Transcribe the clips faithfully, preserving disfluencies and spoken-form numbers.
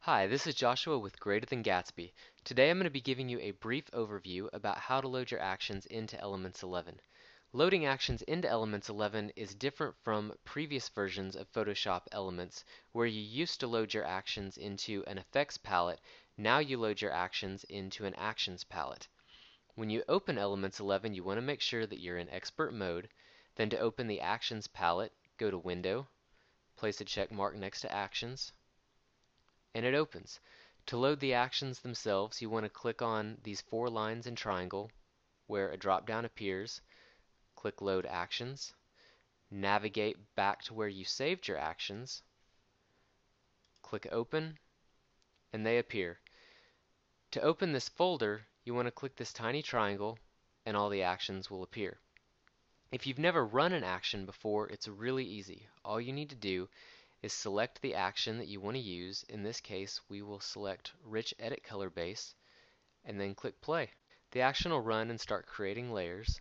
Hi, this is Joshua with Greater Than Gatsby. Today I'm going to be giving you a brief overview about how to load your actions into Elements eleven. Loading actions into Elements eleven is different from previous versions of Photoshop Elements where you used to load your actions into an effects palette. Now you load your actions into an actions palette. When you open Elements eleven, you want to make sure that you're in expert mode. Then to open the actions palette, go to Window, place a check mark next to Actions, and it opens. To load the actions themselves, you want to click on these four lines in triangle where a drop down appears. Click Load Actions. Navigate back to where you saved your actions. Click Open, and they appear. To open this folder, you want to click this tiny triangle, and all the actions will appear. If you've never run an action before, it's really easy. All you need to do is select the action that you want to use. In this case, we will select Rich Edit Color Base and then click Play. The action will run and start creating layers.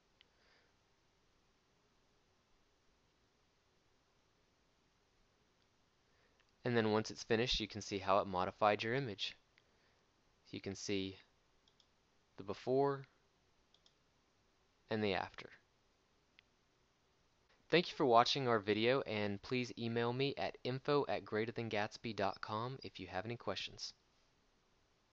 And then once it's finished, you can see how it modified your image. You can see the before and the after. Thank you for watching our video, and please email me at info at greater than gatsby dot com if you have any questions.